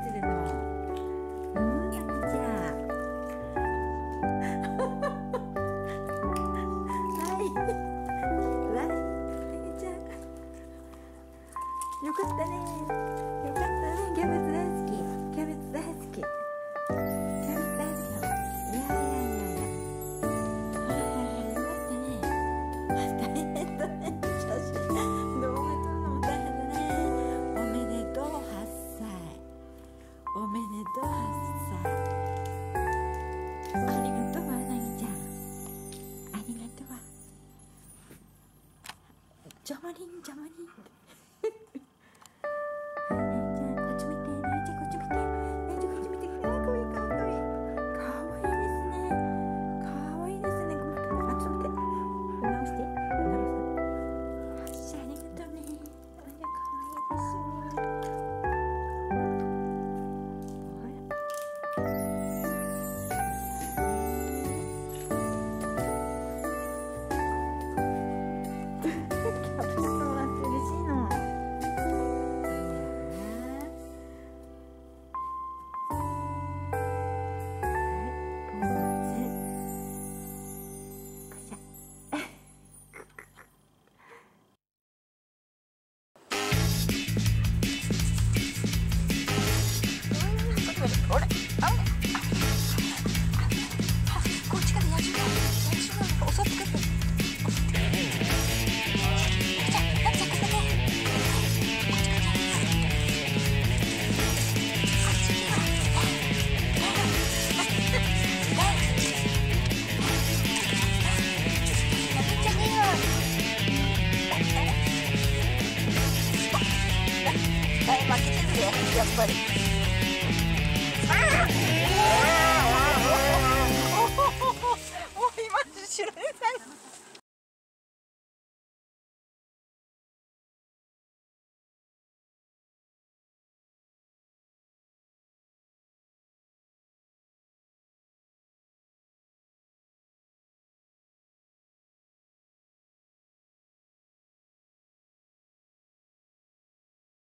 るの。なぎちゃん。はい。わい、なぎちゃん。よかったね。よかったね。キャベツ大好き。キャベツ大好き。キャベツ大好きなの。いやいやいやいや。よかったね。大変だね。写真動画撮るのも大変だね。おめでとう8歳。おめでとう8歳。ありがとうわ、なぎちゃん。ありがとうわ。ジャマリンジャマリン。負けてるよ、やっぱり。もう今後ろに